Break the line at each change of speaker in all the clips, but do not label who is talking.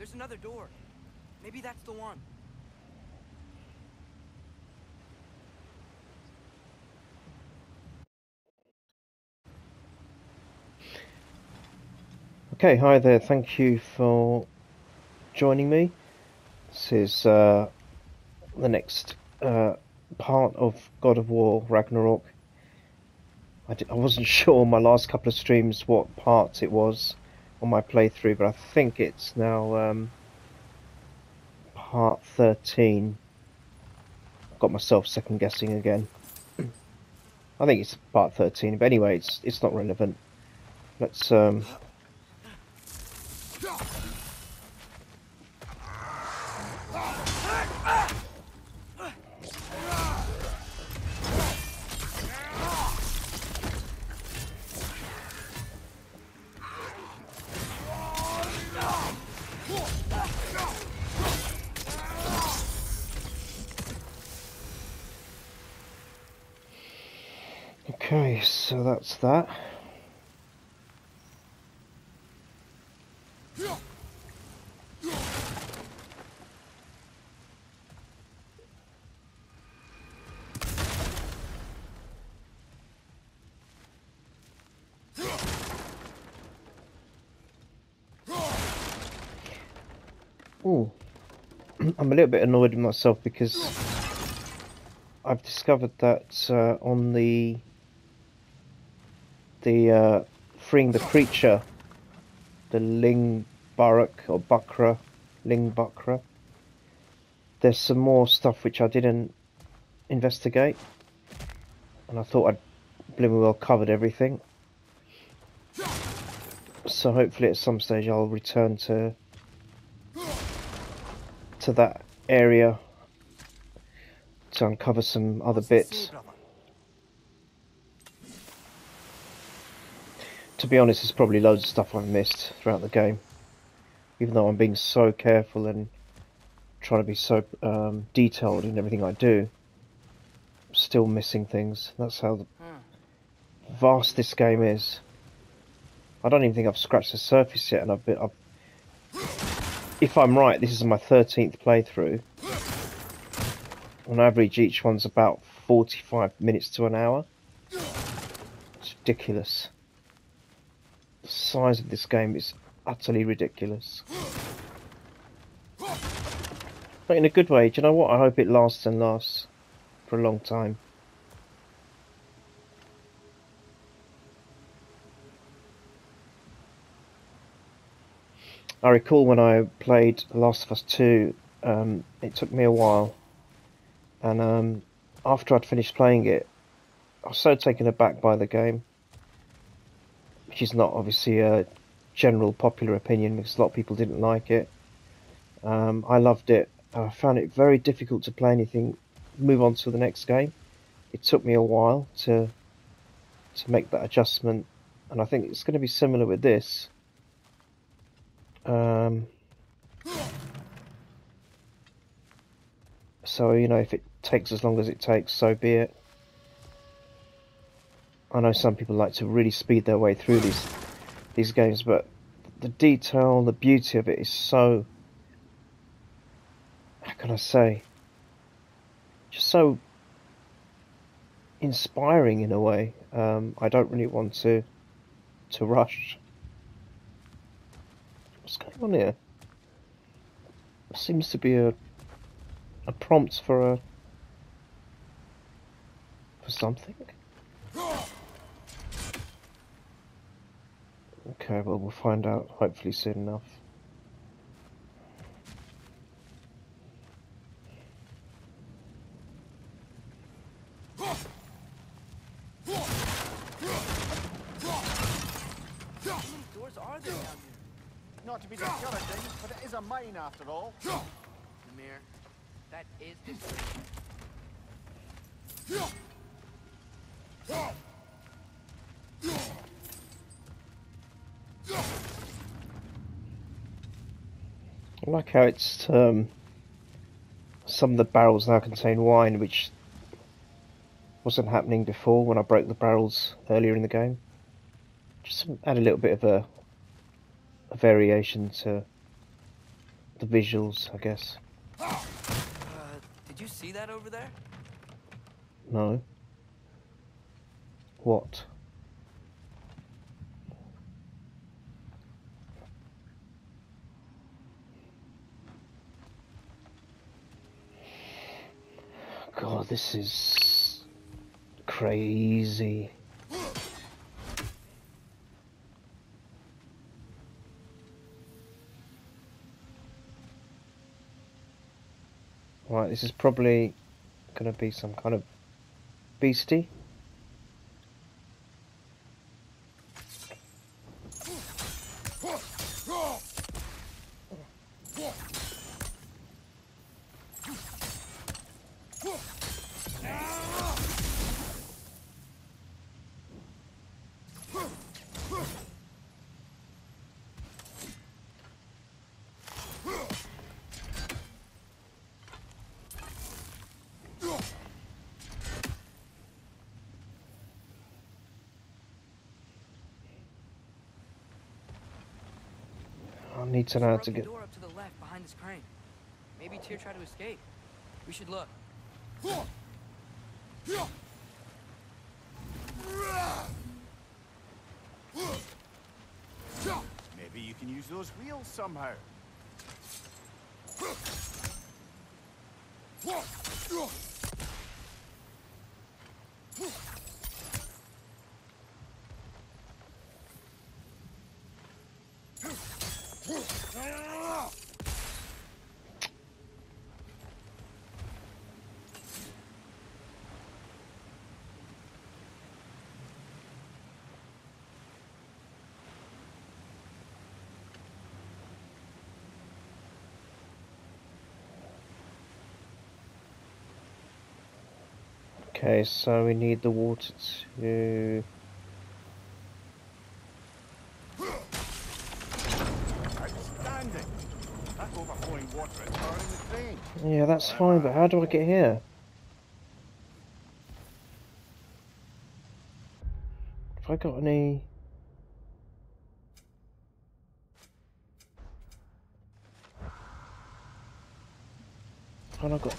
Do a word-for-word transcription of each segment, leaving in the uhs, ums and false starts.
There's another door. Maybe that's the one.
Okay, hi there. Thank you for joining me. This is uh, the next uh, part of God of War Ragnarok. I, d I wasn't sure on my last couple of streams what part it was on my playthrough, but I think it's now um, part thirteen. I've got myself second guessing again. I think it's part thirteen, but anyway, it's it's not relevant. Let's um. Okay, so that's that. Ooh. I'm a little bit annoyed with myself because I've discovered that uh, on the the uh, freeing the creature, the Ling Barak or Bakra, Ling Bakra, there's some more stuff which I didn't investigate, and I thought I'd blooming well covered everything. So hopefully at some stage I'll return to to that area to uncover some other bits. To be honest, there's probably loads of stuff I've missed throughout the game, even though I'm being so careful and trying to be so um, detailed in everything I do. I'm still missing things. That's how vast this game is. I don't even think I've scratched the surface yet, and I've been. I've, if I'm right, this is my thirteenth playthrough. On average, each one's about forty-five minutes to an hour. It's ridiculous. The size of this game is utterly ridiculous. But in a good way. Do you know what? I hope it lasts and lasts for a long time. I recall when I played The Last of Us two, um, it took me a while, and um, after I'd finished playing it, I was so taken aback by the game, which is not obviously a general popular opinion because a lot of people didn't like it. Um, I loved it. I found it very difficult to play anything, move on to the next game. It took me a while to to make that adjustment, and I think it's going to be similar with this. Um, so, you know, if it takes as long as it takes, so be it. I know some people like to really speed their way through these these games, but the detail, the beauty of it is so, how can I say, just so inspiring in a way. Um, I don't really want to to rush. What's going on here? There seems to be a a prompt for a for something. Okay, well we'll find out hopefully soon enough.
Doors are there down here?
Not to be discouraging, but it is a mine after all.
Mimir, that is discouraging.
I like how it's um, some of the barrels now contain wine, which wasn't happening before when I broke the barrels earlier in the game. Just add a little bit of a, a variation to the visuals, I guess.
Uh, did you see that over there?
No. What? God, this is crazy. Right, this is probably gonna be some kind of beastie. I need to know how to
Broken
get.
door up to the left behind this crane. Maybe Tyr tried to escape. We should look.
Maybe you can use those wheels somehow.
Okay, so we need the water to.
Outstanding. That overflowing water is powering the train.
Yeah, that's fine, but how do I get here? Have I got any? Have I got?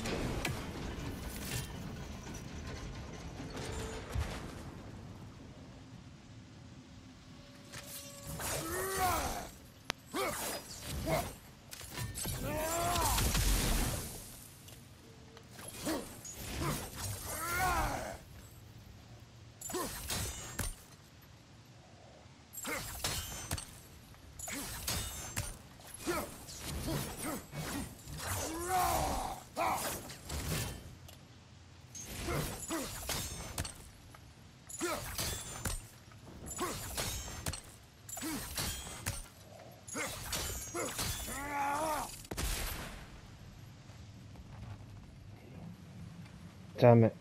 Damn it.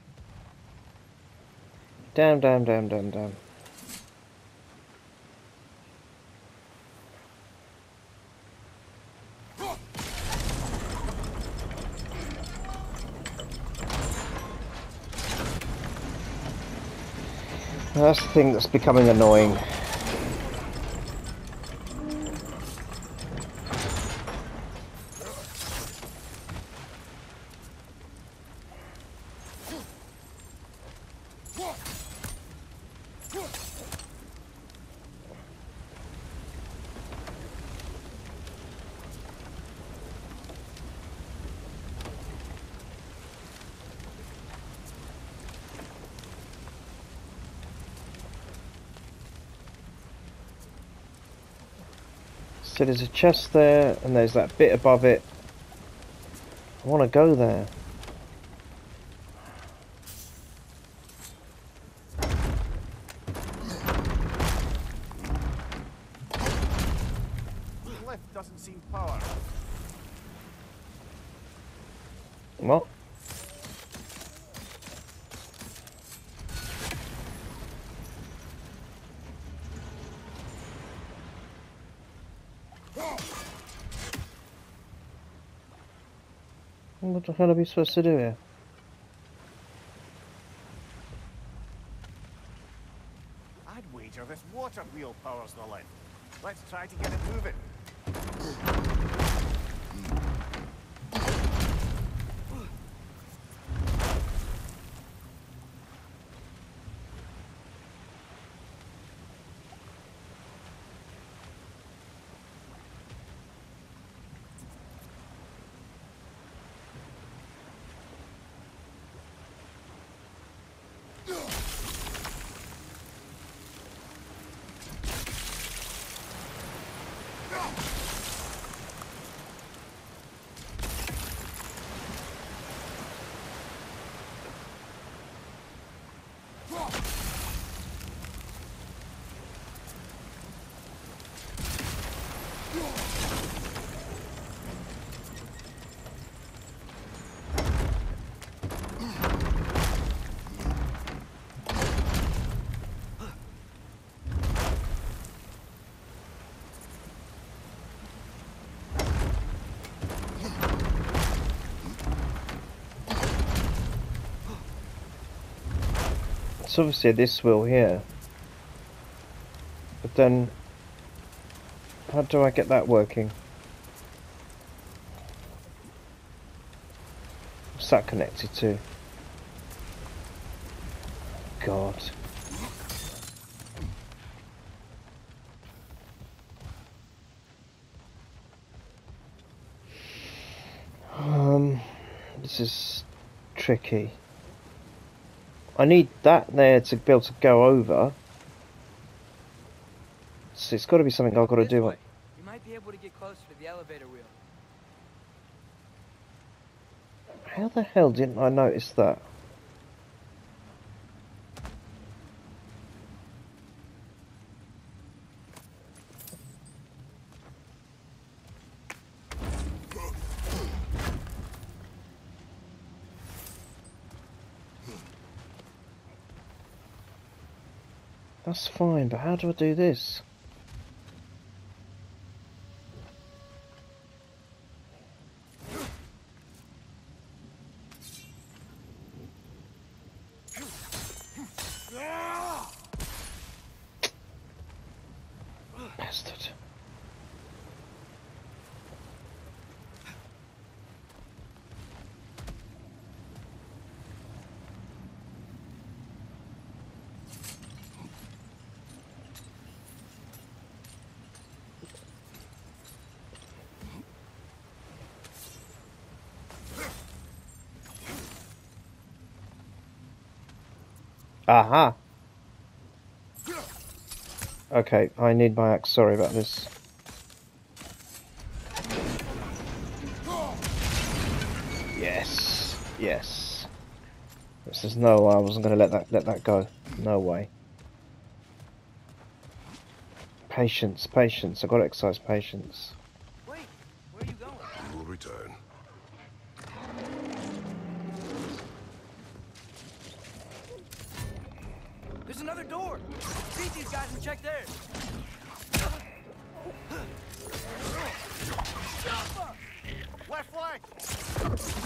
Damn, damn, damn, damn, damn. That's the thing that's becoming annoying. So there's a chest there, and there's that bit above it. I want to go there.
The lift doesn't seem powered.
What? What the hell are we supposed to do here?
I'd wager this water wheel powers the lift. Let's try to get it moving.
It's obviously this wheel here. But then, how do I get that working? What's that connected to? God. Um, this is tricky. I need that there to be able to go over. So it's got to be something I've got to
This
do.
way. You might be able to get closer to the elevator wheel.
How the hell didn't I notice that? That's fine, but how do I do this? Bastard. Aha! Okay, I need my axe. Sorry about this. Yes, yes. This is no way. I wasn't going to let that let that go. No way. Patience, patience. I've got to exercise patience.
Wait, where are you going?
You will return.
There's another door. Beat these guys and check theirs.
Left flank!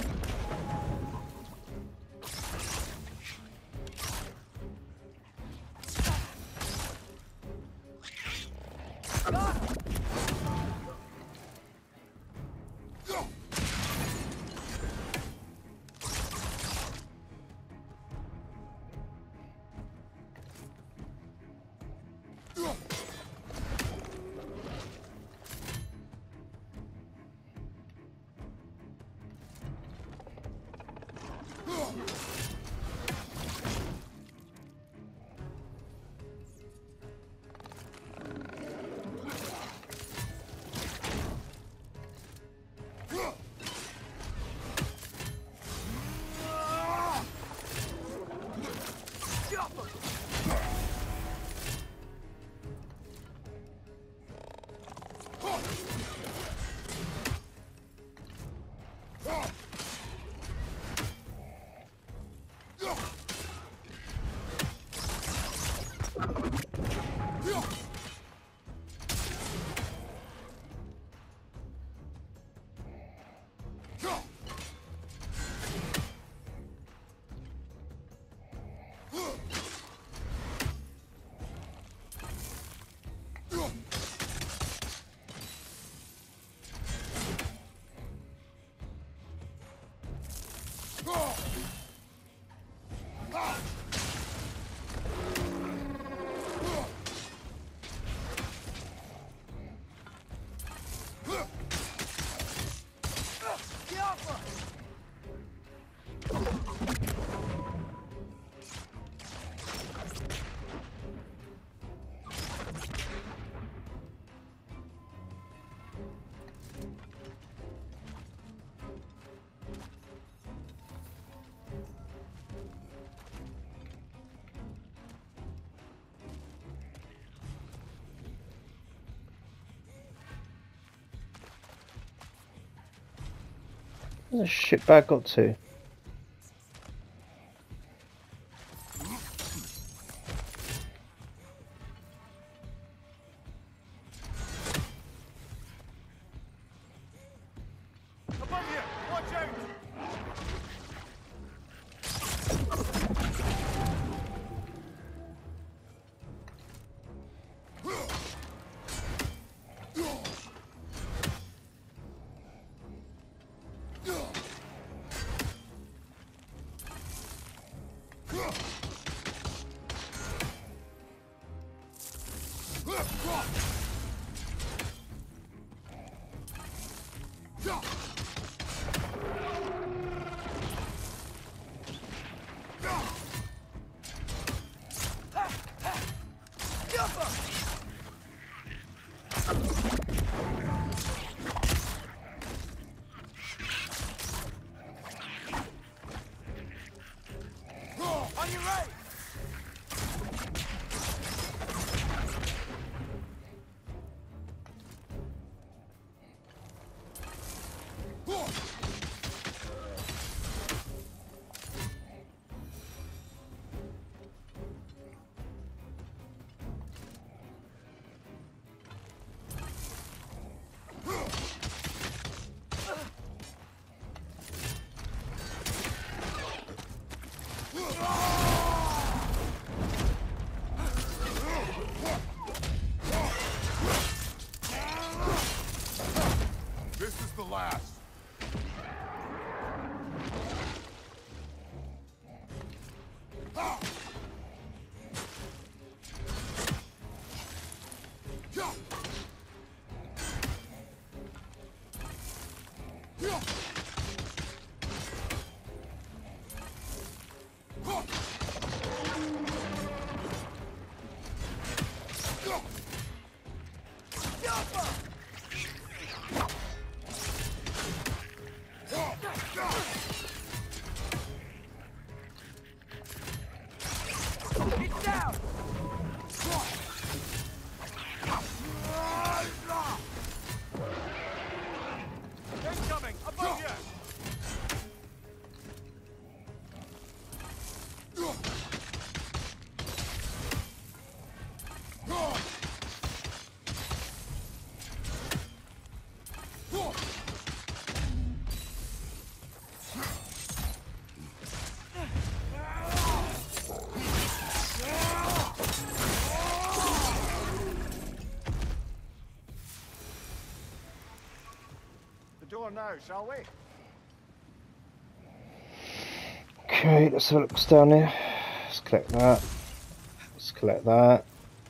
Where's the shitbag got to?
Above you! Watch out! the last. Ah! Yeah! Yeah! Huh! Yeah!
It's down!
Incoming! Above you! The door now, shall we?
Okay, let's have a look what's down here. Let's collect that. Let's collect that.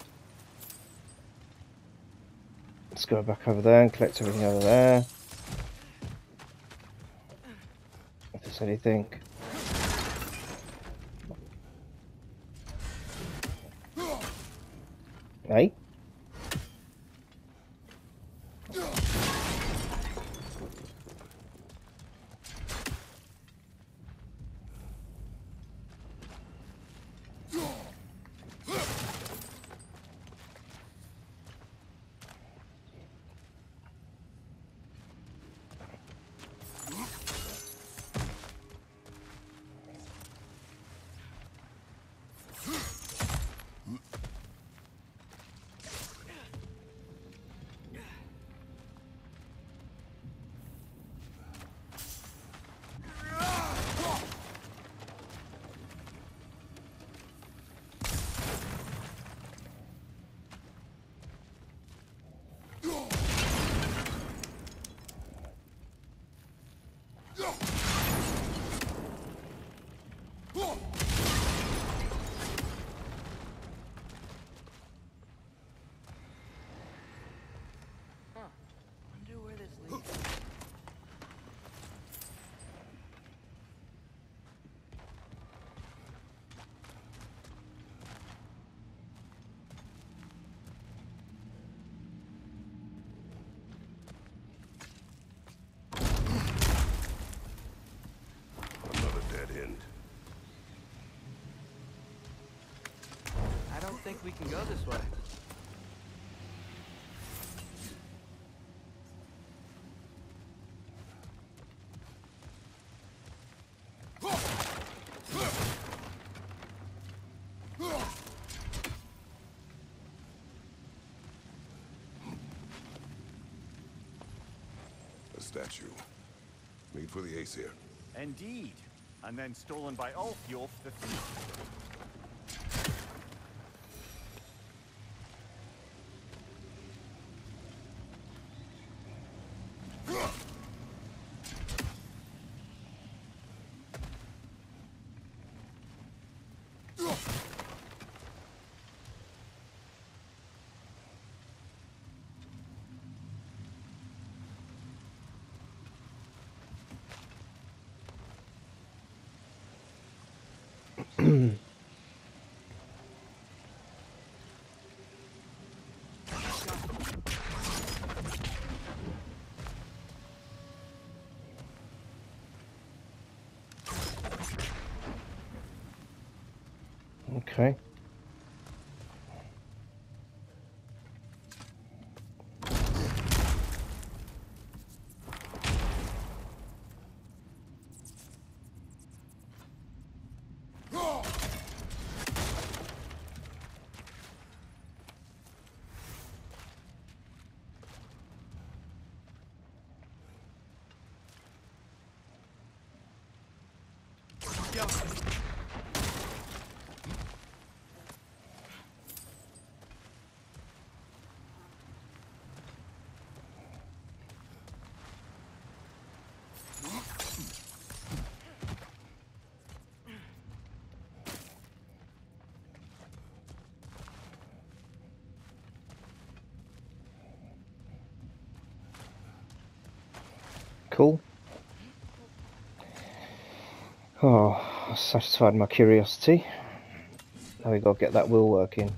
Let's go back over there and collect everything over there. If there's anything. Hey?
Huh. Wonder where this leads.
Another dead end.
I don't think we can go this way.
A statue. Made for the Aesir.
Indeed. And then stolen by Ulfjolf the thief.
Okay.
Yo.
Cool. Oh, I satisfied my curiosity. Now we got to get that wheel working.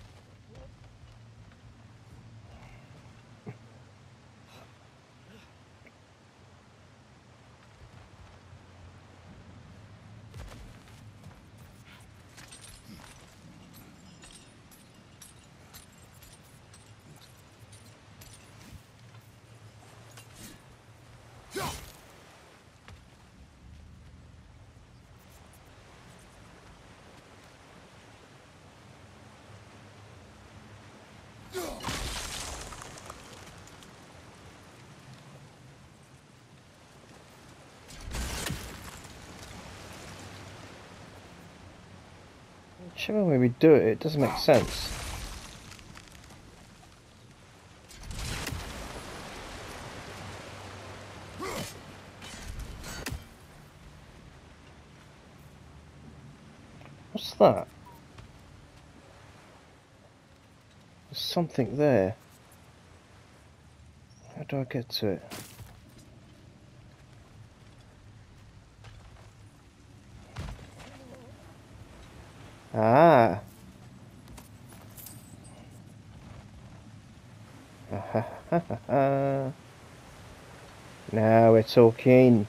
Whichever way we do it, it doesn't make sense. What's that? There's something there. How do I get to it? Ah. Now we're talking.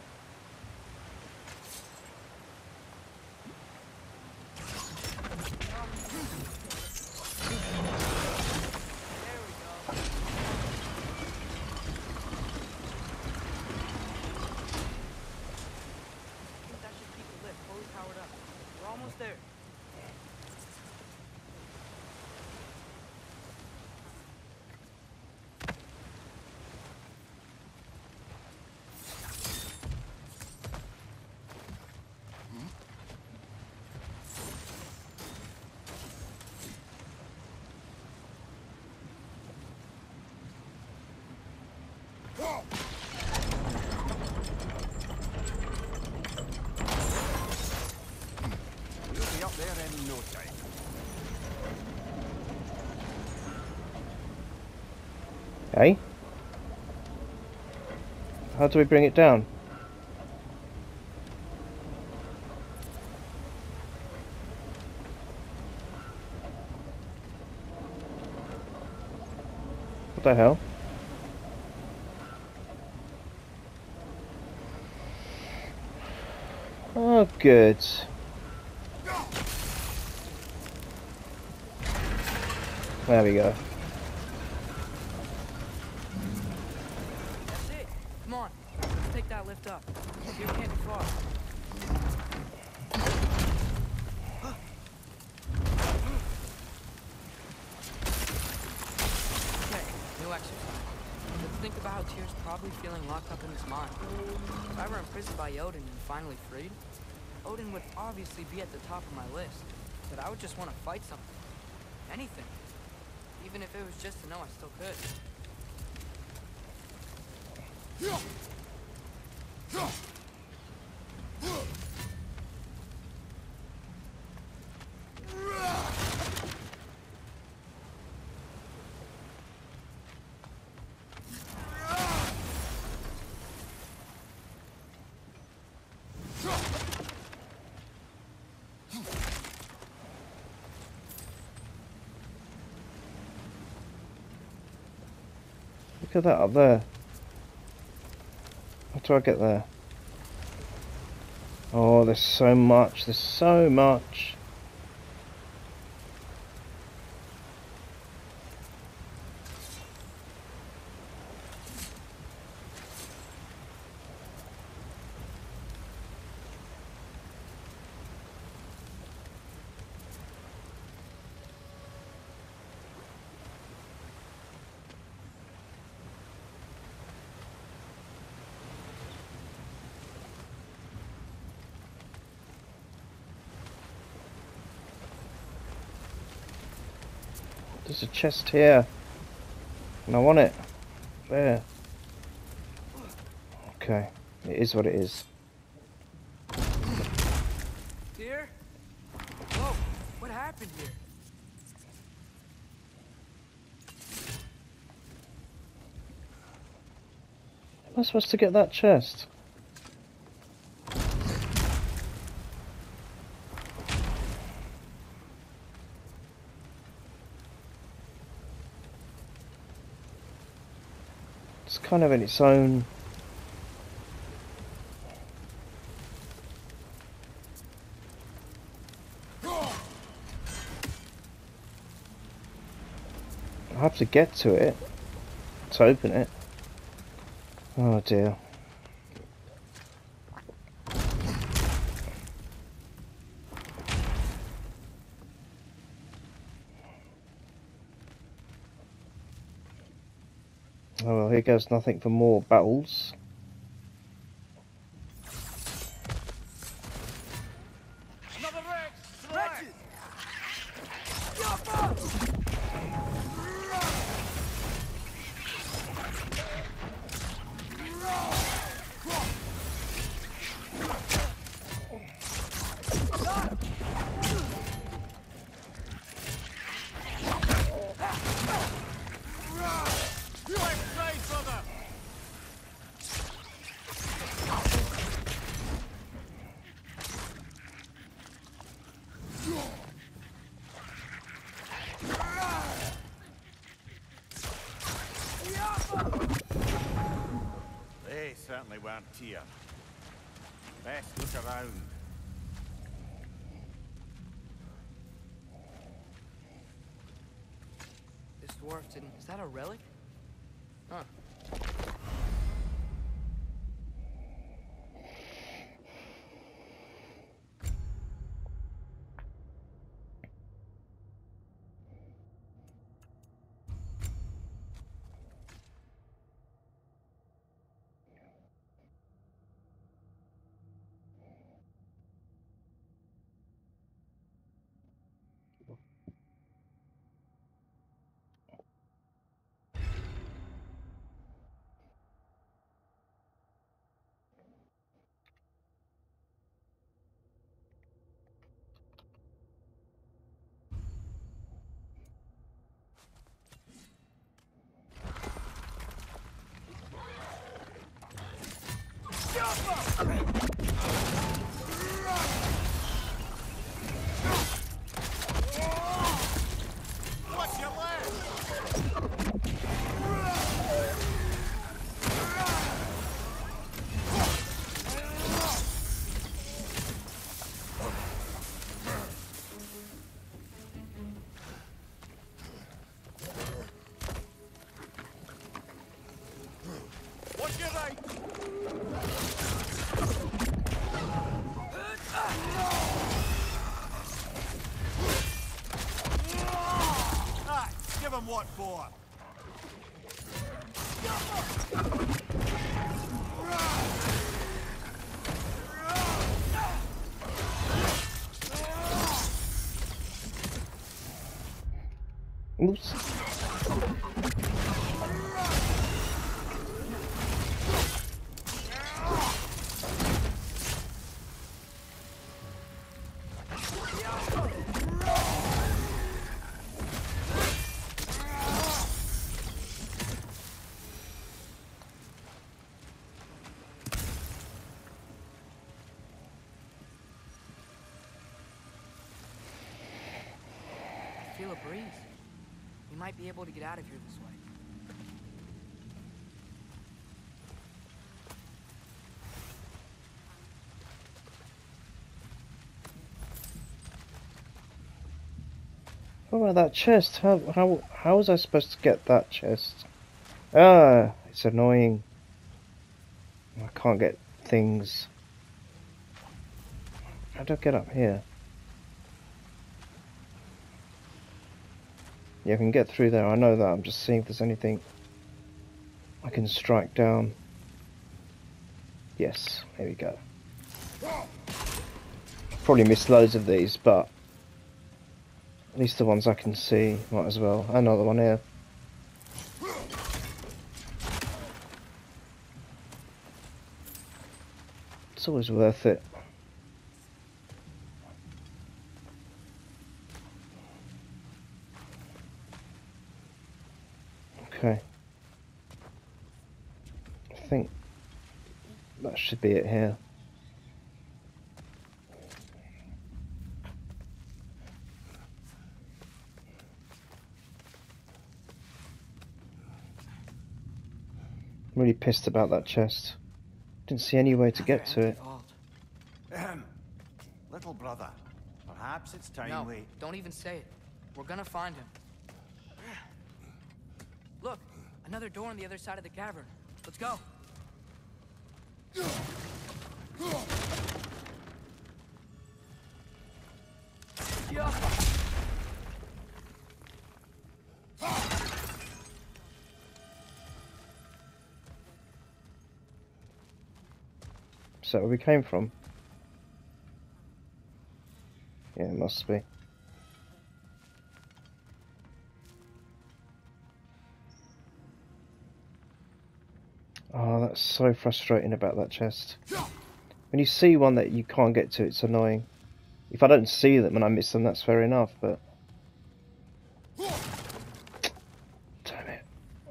Hey? How do we bring it down? What the hell? Oh, good. There we go.
That's it. Come on. Let's take that lift up. You can't be far. Okay, new exercise. Let's think about how Tyr's probably feeling locked up in his mind. If I were imprisoned by Odin and finally freed, Odin would obviously be at the top of my list. But I would just want to fight something. Anything. Even if it was just to know I still could.
Look at that up there. How do I get there? Oh, there's so much. There's so much. There's a chest here, and I want it. There. Okay, it is what it is.
Tyr? Whoa, what happened here?
Am I supposed to get that chest? kind of in its own. I have to get to it to open it. Oh dear. Oh well, here goes nothing for more battles.
Another Rex! Rex! Left side, brother! They certainly weren't here. Best look around.
This dwarf didn't... Is that a relic? Huh.
What's your left? What's your right? Ah, give him what for?
Oops.
I feel a breeze. We might be able to get out of here this way.
What about that chest? How how how was I supposed to get that chest? Ah, it's annoying. I can't get things. How do I get up here? Yeah, I can get through there. I know that. I'm just seeing if there's anything I can strike down. Yes, here we go. Probably missed loads of these, but at least the ones I can see, might as well. Another one here. It's always worth it. Okay. I think that should be it here. really pissed about that chest. Didn't see any way to get to it.
Ahem. Little brother, perhaps it's time
No,
we...
don't even say it. We're gonna find him. Look, another door on the other side of the cavern. Let's go. Yeah.
Is that where we came from? Yeah, it must be. Oh, that's so frustrating about that chest. When you see one that you can't get to, it's annoying. If I don't see them and I miss them, that's fair enough, but... Damn it.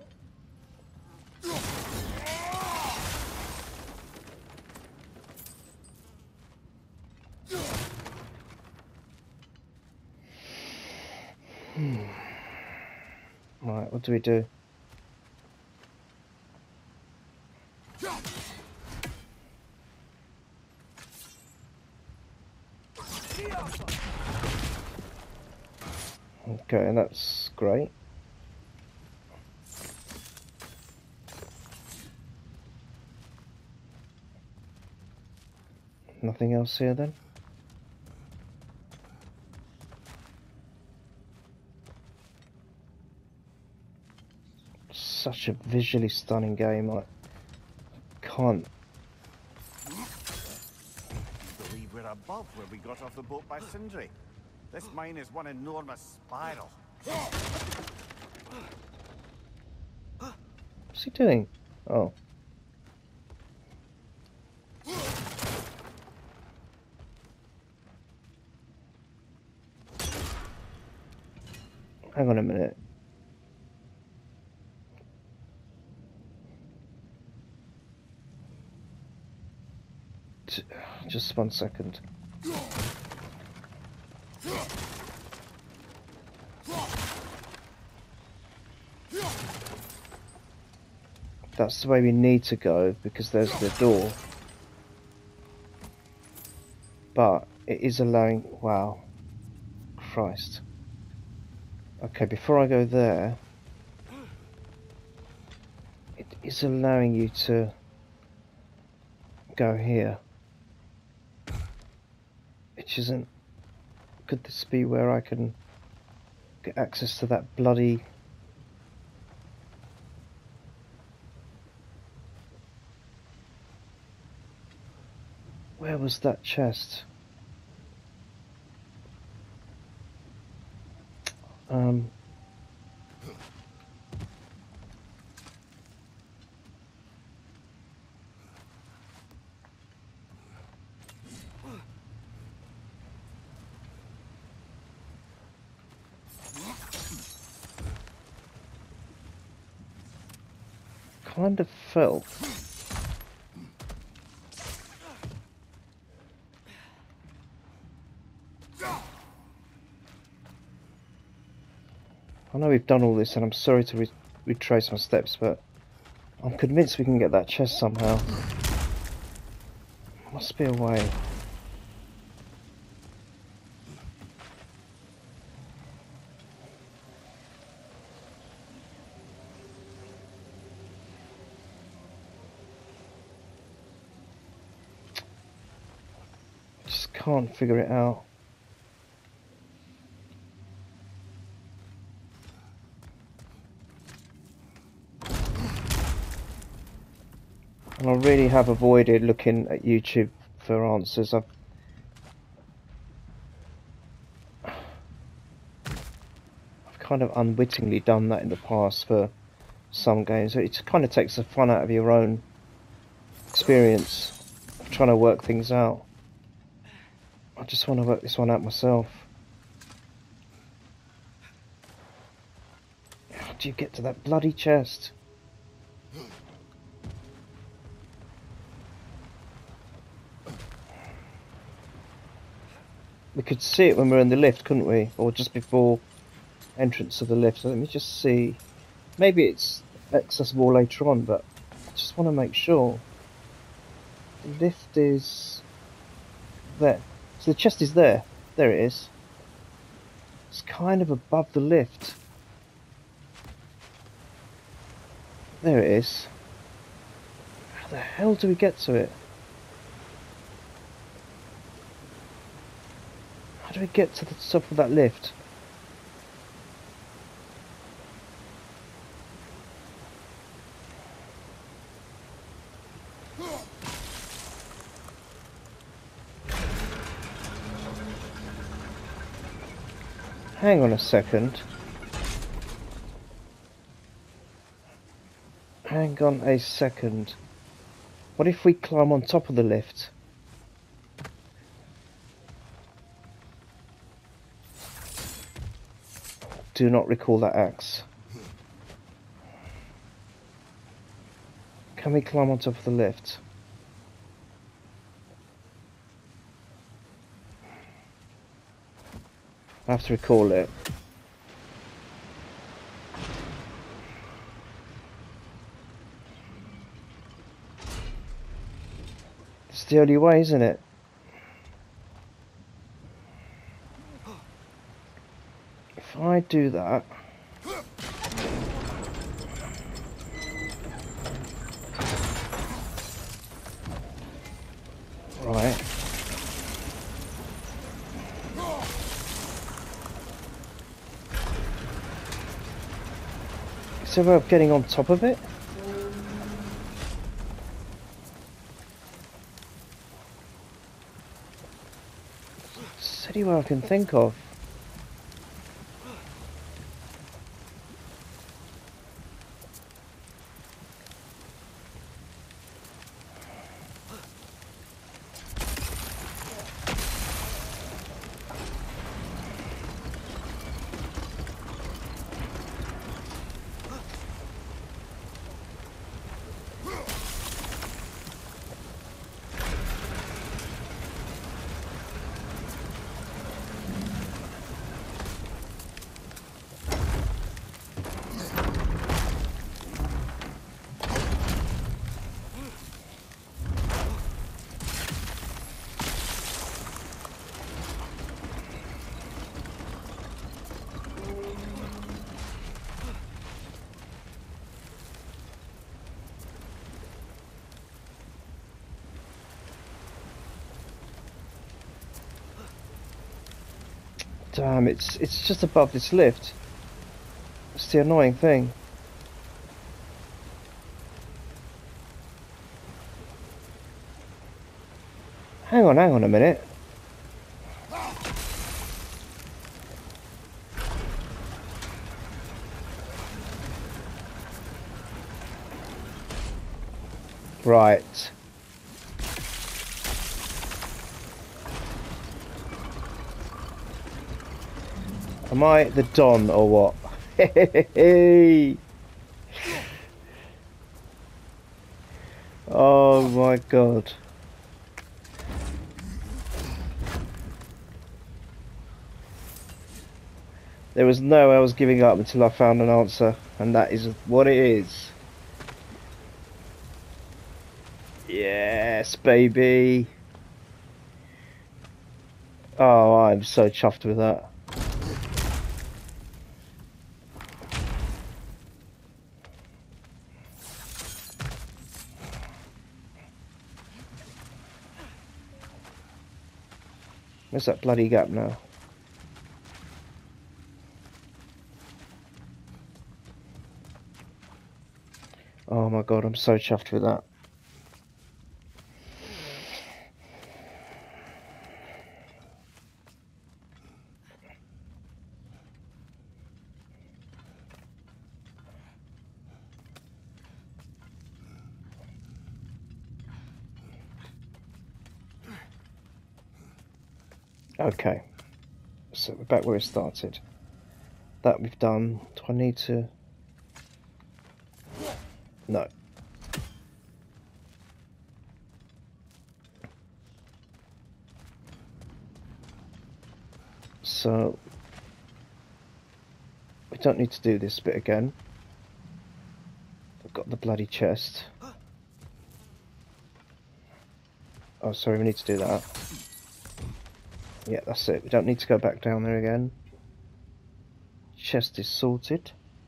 Hmm. Right, what do we do? Okay, and that's great. Nothing else here then? Such a visually stunning game, I can't.
I believe we're above where we got off the boat by Sindri. This mine is one enormous spiral.
What's he doing? Oh. Hang on a minute. T- Just one second. That's the way we need to go, because there's the door. But it is allowing... Wow. Christ. Okay, before I go there... It is allowing you to... go here. Which isn't... Could this be where I can... get access to that bloody... Where was that chest? Um... Kind of felt... I know we've done all this, and I'm sorry to re retrace my steps, but I'm convinced we can get that chest somehow. Must be a way. Just can't figure it out. And I really have avoided looking at YouTube for answers. I've I've kind of unwittingly done that in the past for some games. It kind of takes the fun out of your own experience of trying to work things out. I just want to work this one out myself. How do you get to that bloody chest? We could see it when we were in the lift, couldn't we? Or just before entrance to the lift. So let me just see. Maybe it's accessible later on, but just want to make sure. The lift is there. So the chest is there. There it is. It's kind of above the lift. There it is. How the hell do we get to it? How do we get to the top of that lift? Hang on a second. Hang on a second. What if we climb on top of the lift? Do not recall that axe. Can we climb on top of the lift? I have to recall it. It's the only way, isn't it? If I do that... Right. Is there a way of getting on top of it? It's the only way I can think of. Damn, it's it's just above this lift. It's the annoying thing. Hang on, hang on a minute. Right. Am I the Don or what? Hey! Oh my god. There was no way I was giving up until I found an answer, and that is what it is. Yes, baby. Oh, I'm so chuffed with that. Where's that bloody gap now? Oh my god, I'm so chuffed with that. Okay, so we're back where it started. That we've done. Do I need to... No. So we don't need to do this bit again. I've got the bloody chest. Oh, sorry, we need to do that. Yeah, that's it. We don't need to go back down there again. Chest is sorted.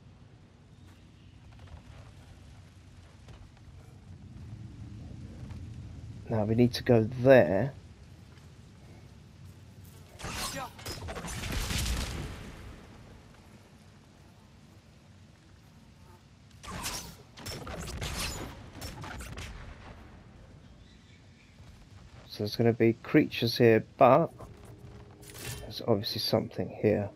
Now we need to go there. So there's going to be creatures here, but there's obviously something here.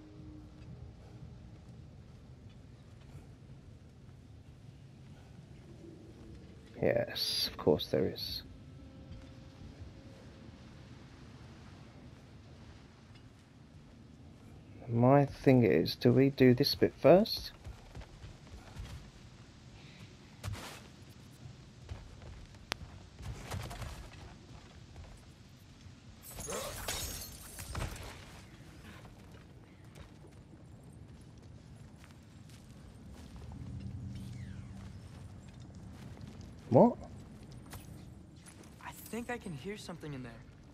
Yes, of course there is. My thing is, do we do this bit first? What?
I think I can hear something in there.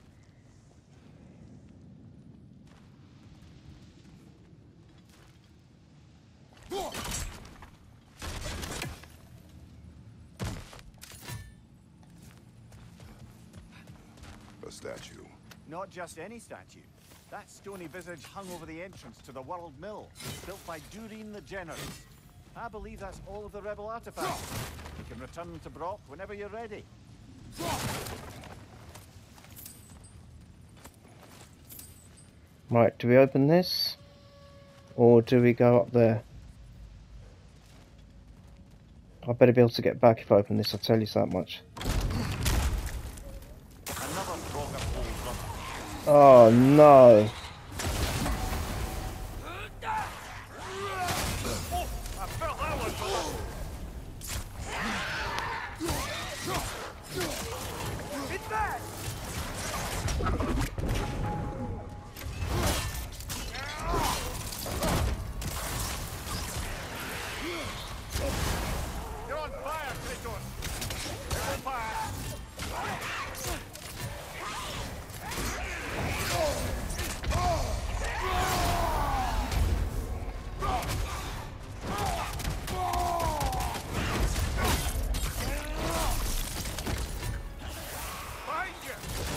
A statue.
Not just any statue. That stony visage hung over the entrance to the World Mill, built by Durin the Generous. I believe that's all of the rebel artifacts. You can return to Brock whenever you're ready.
Right, do we open this? Or do we go up there? I better be able to get back if I open this, I'll tell you so much.
Another frog of old brother.
Oh no!
I felt that one below.
It's back!
You're on fire, Kratos! You're on fire! Behind you!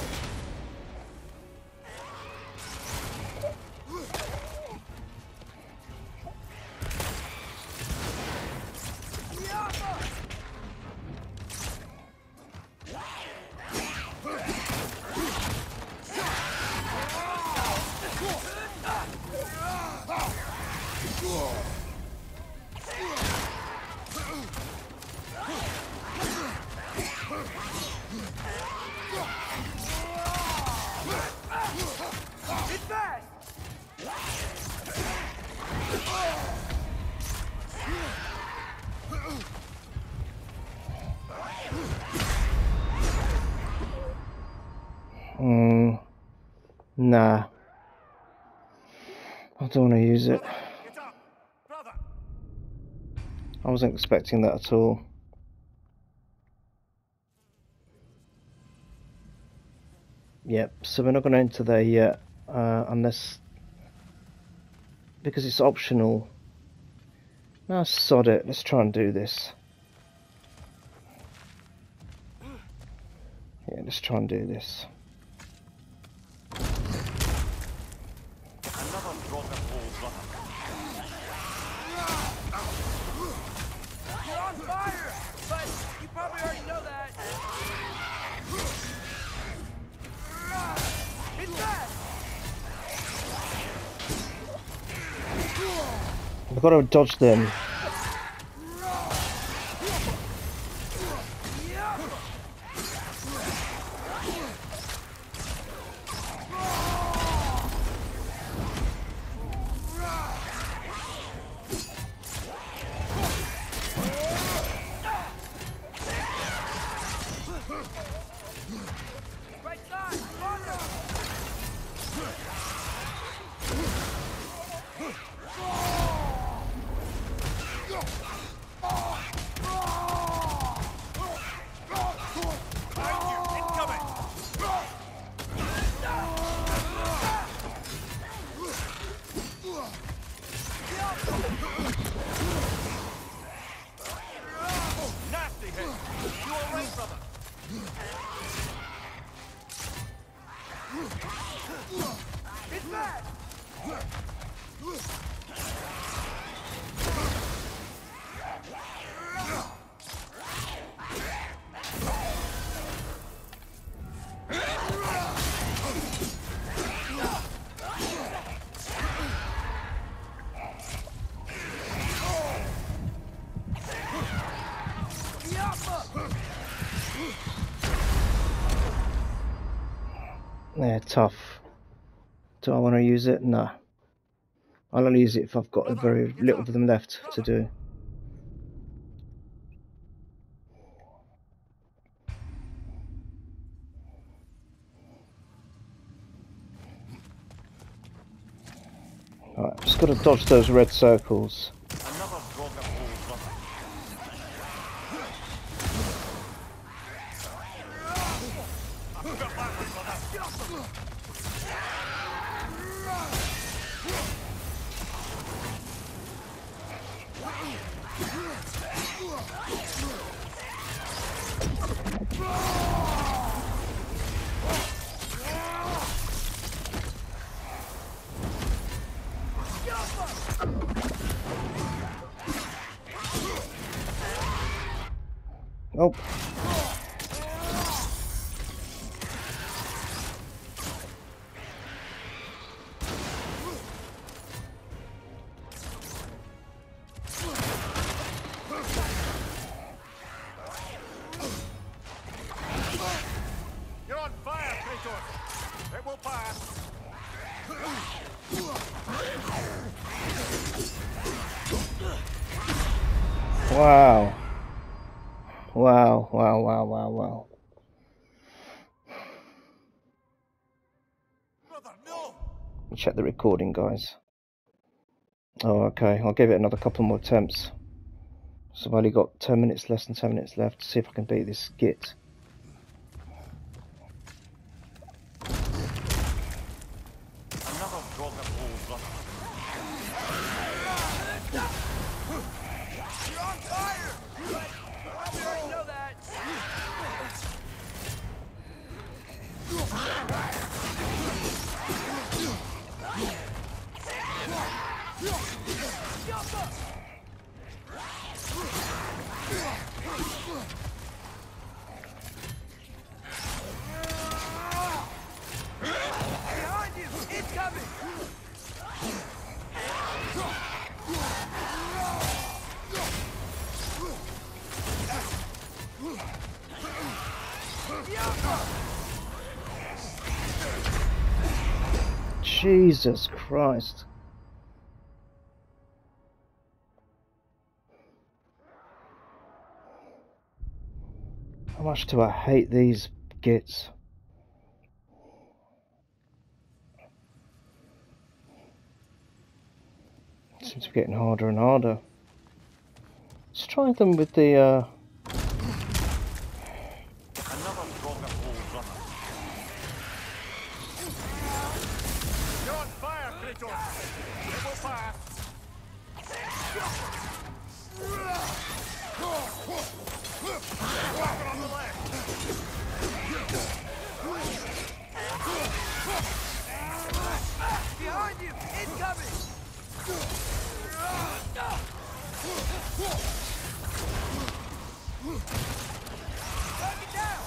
It's back!
Hmm. Nah. I don't want to use it.
Get up! Brother!
I wasn't expecting that at all. Yep, so we're not going to enter there yet, uh, unless... because it's optional. Nah, sod it, let's try and do this. Yeah, let's try and do this.
Another frog of old brother.
You're on fire! But you probably already know that. It's back!
We've got to dodge them.
Right side! Farther!
They're tough. Do I want to use it? No. I'll only use it if I've got very little of them left to do. Alright, just got to dodge those red circles.
Another grog of old brother. I've got that one, brother.
Oh.
You're on fire, Kratos. It will pass.
Wow. Wow, wow, wow, wow, wow.
Brother, no!
Check the recording, guys. Oh, okay. I'll give it another couple more attempts. So I've only got ten minutes, less than ten minutes left to see if I can beat this git.
Another grog of old brother. You're on fire!
I already know that. Behind you! It's coming!
Jesus Christ. How much do I hate these gits? It seems to be getting harder and harder. Let's try them with the uh
Another grog of old brother. You're on fire, Kratos. It will pass. Walking on the left.
Behind you! It's coming! Knock it down!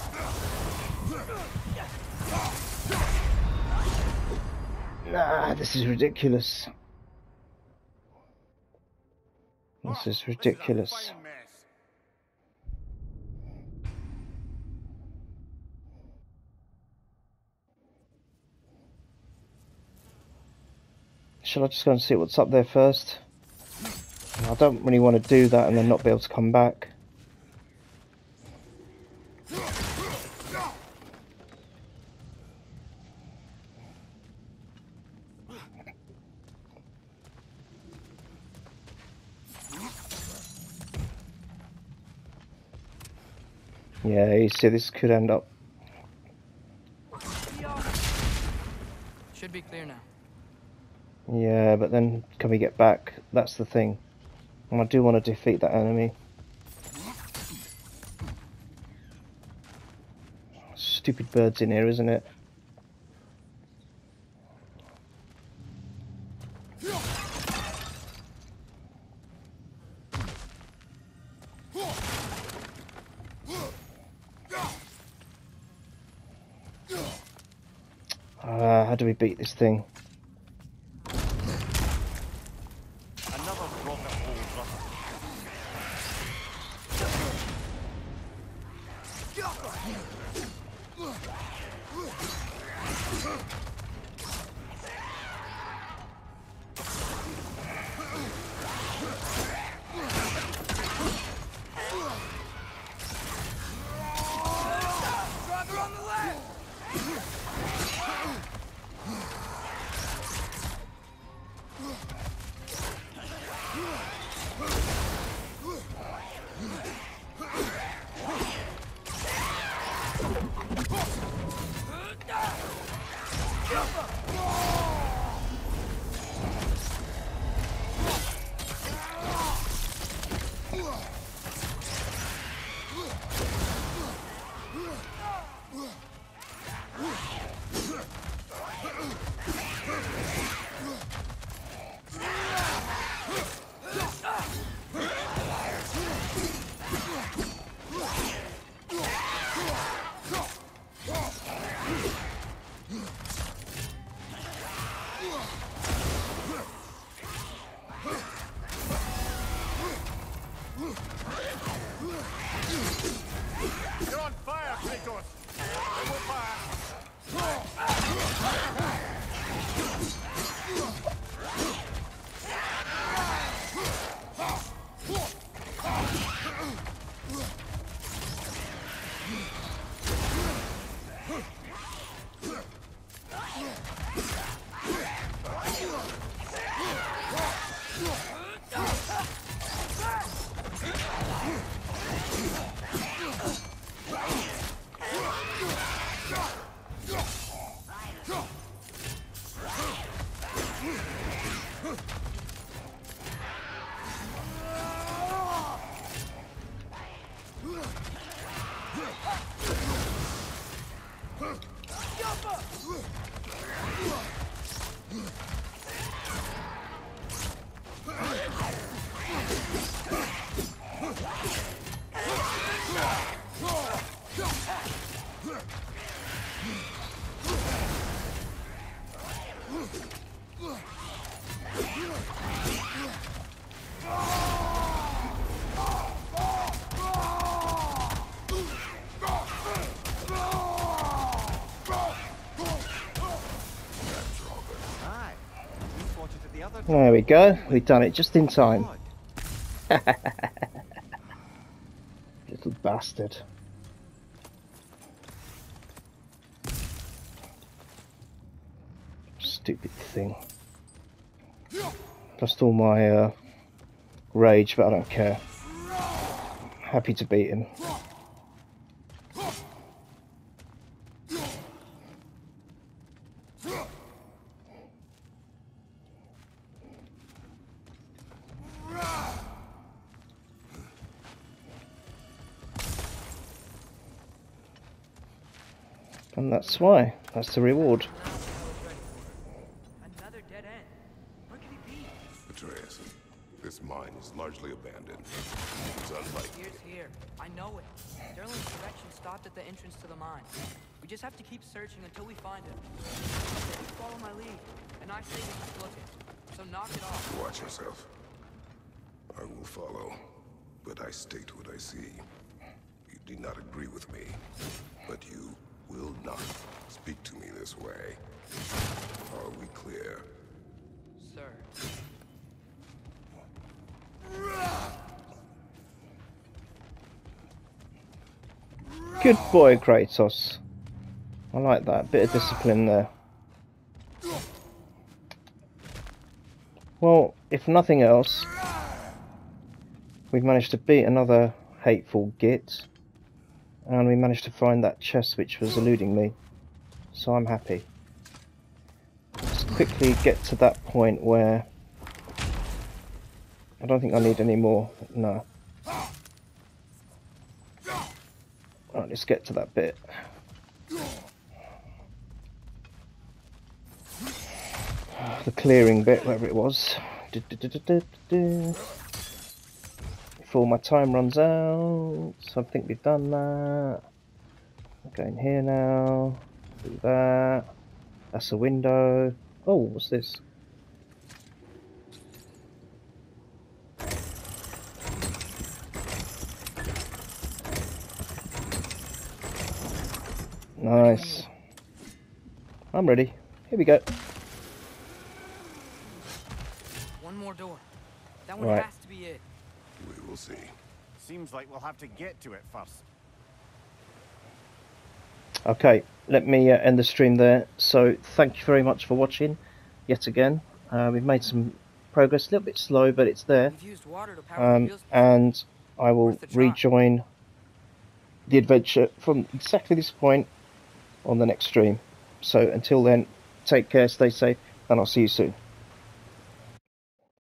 Nah, this is ridiculous. This is ridiculous.
This is a fine mess.
Shall I just go and see what's up there first? I don't really want to do that and then not be able to come back. Yeah, you see, this could end up.
Should be clear now.
Yeah, but then can we get back? That's the thing. And I do want to defeat that enemy. Stupid birds in here, isn't it? Uh, how do we beat this thing?
Another grog of old brother.
Driver on the left!
You're on fire, Kratos! Go fast!
Aye. You spotted it the other
There we go. We've done it just in time.
God.
Little bastard. Stupid thing. Lost all my uh, rage, but I don't care. Happy to beat him. And that's why. That's the reward.
Another dead end. Where could he be?
Atreus, this mine is largely abandoned. It's unlikely.
Here's here. I know it. Sterling's direction stopped at the entrance to the mine. We just have to keep searching until we find him. You follow my lead, and I say we keep looking. So knock it off.
Watch yourself. I will follow, but I state what I see. You do not agree with me, but you will not speak to me this way. Are we clear?
Sir.
Good boy, Kratos. I like that. Bit of discipline there. Well, if nothing else, we've managed to beat another hateful git. And we managed to find that chest which was eluding me. So I'm happy. Let's quickly get to that point where... I don't think I need any more. No. Right, let's get to that bit. The clearing bit, wherever it was. Du -du -du -du -du -du. Before my time runs out. So I think we've done that. I'm going here now. Do that. That's a window. Oh, what's this? Nice. I'm ready. Here we go.
One more door. That one
Right.
has to be it.
We will see.
Seems like we'll have to get to it first.
Okay, let me uh, end the stream there. So thank you very much for watching yet again. Uh, we've made some progress, a little bit slow, but it's there.
We've used water to power the
Um,
wheels before.
and I will
Worth a try.
rejoin the adventure from exactly this point on the next stream. So until then, take care, stay safe, and I'll see you soon.